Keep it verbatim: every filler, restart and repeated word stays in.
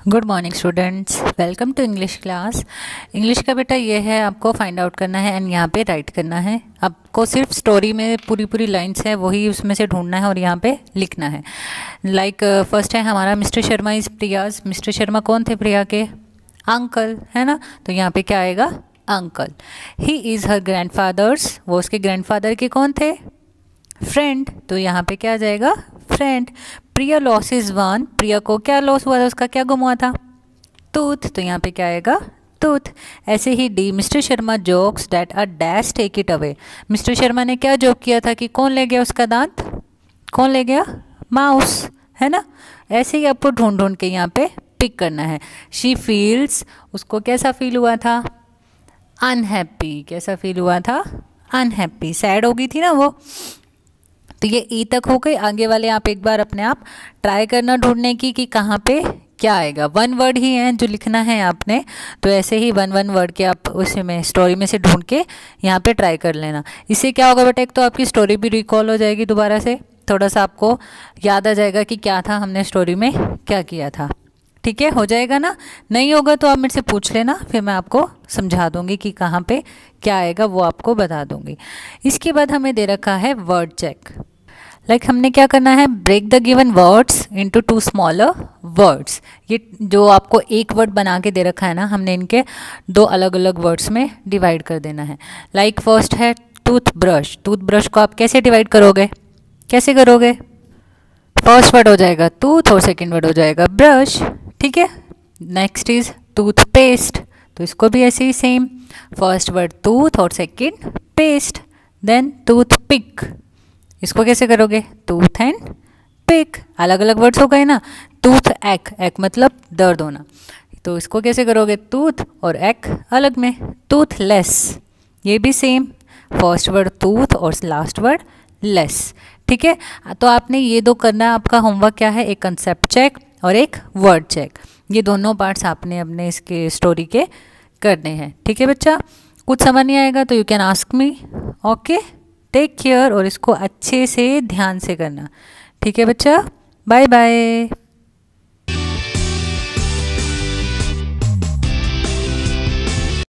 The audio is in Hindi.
Good morning students, welcome to English class. English का बेटा ये है, आपको फाइंड आउट करना है एंड यहाँ पे राइट करना है। आपको सिर्फ स्टोरी में पूरी पूरी लाइन्स है वही उसमें से ढूंढना है और यहाँ पे लिखना है। लाइक फर्स्ट है हमारा mister Sharma is Priya's. Mister Sharma कौन थे? प्रिया के अंकल, है ना। तो यहाँ पे क्या आएगा? Uncle. He is her grandfather's, वो उसके ग्रैंडफादर के कौन थे? फ्रेंड। तो यहाँ पे क्या आ जाएगा? Friend. Priya loss is one, Priya को क्या लॉस हुआ था? उसका क्या गुम हुआ था? टूथ। तो यहाँ पे क्या आएगा? टूथ। ऐसे ही D, mister Sharma jokes that a dash take it away. Mister Sharma ने क्या जोक किया था कि कौन ले गया उसका दांत? कौन ले गया? माउस, है ना। ऐसे ही आपको ढूंढ ढूंढ के यहाँ पे पिक करना है। शी फील्स, उसको कैसा फील हुआ था? अनहैप्पी। कैसा फील हुआ था? अनहैप्पी। सैड हो गई थी ना वो। तो ये ई तक हो गई। आगे वाले आप एक बार अपने आप ट्राई करना ढूंढने की कि कहाँ पे क्या आएगा। वन वर्ड ही है जो लिखना है आपने, तो ऐसे ही वन वन वर्ड के आप उसी में स्टोरी में से ढूंढ के यहाँ पे ट्राई कर लेना। इससे क्या होगा बेटा, एक तो आपकी स्टोरी भी रिकॉल हो जाएगी, दोबारा से थोड़ा सा आपको याद आ जाएगा कि क्या था, हमने स्टोरी में क्या किया था। ठीक है, हो जाएगा ना। नहीं होगा तो आप मेरे से पूछ लेना, फिर मैं आपको समझा दूंगी कि कहाँ पे क्या आएगा, वो आपको बता दूंगी। इसके बाद हमें दे रखा है वर्ड चेक। लाइक like हमने क्या करना है? Break the given words into two smaller words. ये जो आपको एक वर्ड बना के दे रखा है ना, हमने इनके दो अलग अलग वर्ड्स में डिवाइड कर देना है। लाइक like फर्स्ट है टूथ ब्रश। टूथ ब्रश को आप कैसे डिवाइड करोगे? कैसे करोगे? फर्स्ट वर्ड हो जाएगा टूथ और सेकेंड वर्ड हो जाएगा ब्रश। ठीक है। Next is tooth paste. तो इसको भी ऐसे ही सेम, फर्स्ट वर्ड टूथ और second paste. Then tooth pick, इसको कैसे करोगे? Tooth and pick. अलग अलग वर्ड्स हो गए ना। टूथ एक, एक मतलब दर्द होना, तो इसको कैसे करोगे? टूथ और एक अलग में। टूथ लेस, ये भी सेम, फर्स्ट वर्ड टूथ और लास्ट वर्ड लेस। ठीक है। तो आपने ये दो करना, आपका होमवर्क क्या है? एक कंसेप्ट चेक और एक वर्ड चेक। ये दोनों पार्ट्स आपने अपने इसके स्टोरी के करने हैं। ठीक है बच्चा, कुछ समझ नहीं आएगा तो you can ask me. Okay, take care और इसको अच्छे से ध्यान से करना। ठीक है बच्चा, बाय बाय।